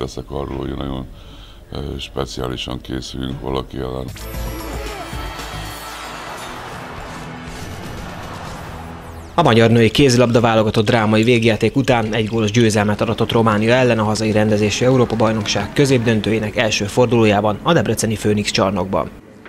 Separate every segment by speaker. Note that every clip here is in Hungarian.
Speaker 1: teszek arról, hogy nagyon speciálisan készüljünk valaki ellen.
Speaker 2: A magyar női kézilabda válogatott drámai végjáték után egy gólos győzelmet aratott Románia ellen a hazai rendezésű Európa-bajnokság középdöntőjének első fordulójában a debreceni Főnix csarnokban.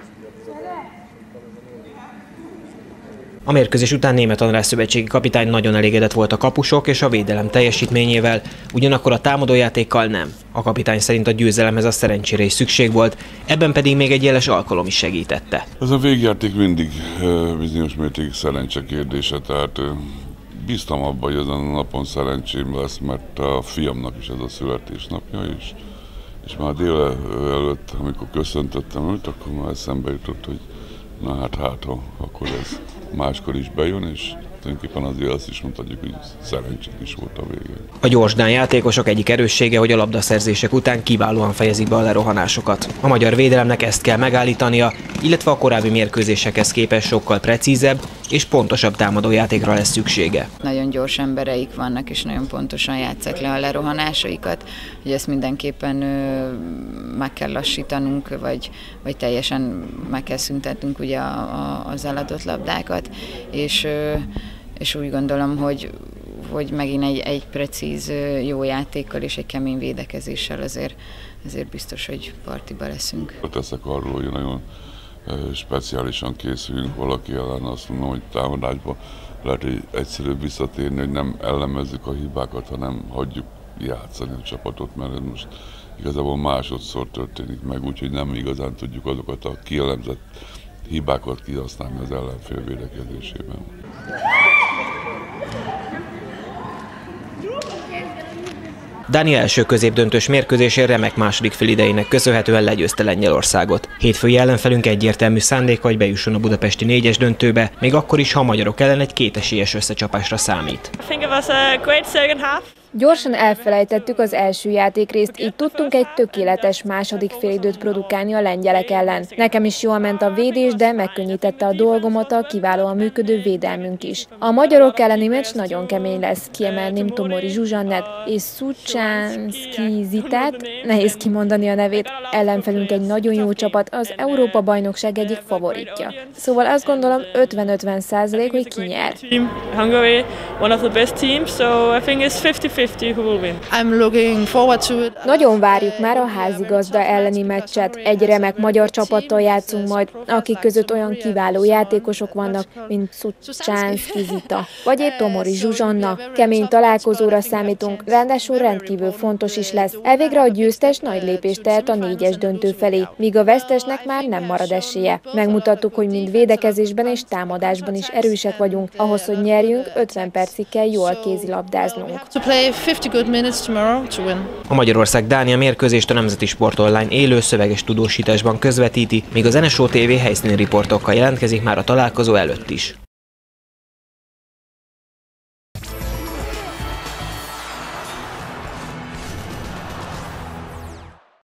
Speaker 2: A mérkőzés után Németh András szövetségi kapitány nagyon elégedett volt a kapusok és a védelem teljesítményével, ugyanakkor a támadójátékkal nem. A kapitány szerint a győzelemhez a szerencsére is szükség volt, ebben pedig még egy jeles alkalom is segítette.
Speaker 1: Ez a végjáték mindig bizonyos mértékig szerencse kérdése, tehát bíztam abban, hogy ezen a napon szerencsém lesz, mert a fiamnak is ez a születésnapja is. És már délelőtt, amikor köszöntöttem őt, akkor már eszembe jutott, hogy na hát akkor ez máskor is bejön, és tulajdonképpen azért azt is mondhatjuk, hogy szerencsét is volt a végén.
Speaker 2: A gyorsdán játékosok egyik erőssége, hogy a labdaszerzések után kiválóan fejezik be a lerohanásokat. A magyar védelemnek ezt kell megállítania, illetve a korábbi mérkőzésekhez képest sokkal precízebb és pontosabb támadójátékra lesz szüksége.
Speaker 3: Nagyon gyors embereik vannak, és nagyon pontosan játsszák le a lerohanásaikat, hogy ezt mindenképpen meg kell lassítanunk, vagy teljesen meg kell szüntetnünk ugye az eladott labdákat, és úgy gondolom, hogy megint egy precíz jó játékkal és egy kemény védekezéssel azért biztos, hogy partiba leszünk.
Speaker 1: Teszek arról, hogy nagyon speciálisan készüljünk valaki ellen, azt mondom, hogy támadásba lehet, hogy egyszerűbb visszatérni, hogy nem ellemezzük a hibákat, hanem hagyjuk játszani a csapatot, mert ez most igazából másodszor történik meg, úgyhogy nem igazán tudjuk azokat a kielemzett hibákat kihasználni az ellenfél védekezésében.
Speaker 2: Dánia első középdöntős mérkőzésén remek második félidejének köszönhetően legyőzte Lengyelországot. Hétfői ellenfelünk egyértelmű szándéka, hogy bejusson a budapesti 4-es döntőbe, még akkor is, ha a magyarok ellen egy kétesélyes összecsapásra számít.
Speaker 4: Gyorsan elfelejtettük az első játékrészt, így tudtunk egy tökéletes második félidőt produkálni a lengyelek ellen. Nekem is jól ment a védés, de megkönnyítette a dolgomat a kiválóan működő védelmünk is. A magyarok elleni meccs nagyon kemény lesz, kiemelném Tomori Zsuzsannet és Szucsánszki Zitát, nehéz kimondani a nevét. Ellenfelünk egy nagyon jó csapat, az Európa-bajnokság egyik favoritja. Szóval azt gondolom 50-50%, hogy ki nyer. Nagyon várjuk már a házigazda elleni meccset. Egy remek magyar csapattal játszunk majd, akik között olyan kiváló játékosok vannak, mint Szucsánszki Zita, vagy egy Tomori Zsuzsanna. Kemény találkozóra számítunk, ráadásul rendkívül fontos is lesz. Elvégre a győztes nagy lépést tehet a 4-es döntő felé, míg a vesztesnek már nem marad esélye. Megmutattuk, hogy mind védekezésben és támadásban is erősek vagyunk. Ahhoz, hogy nyerjünk, 50 percig kell jól kézilabdáznunk.
Speaker 2: A Magyarország-Dánia mérkőzést a Nemzeti Sport Online élő szöveges tudósításban közvetíti, míg az NSO TV helyszíni riportokkal jelentkezik már a találkozó előtt is.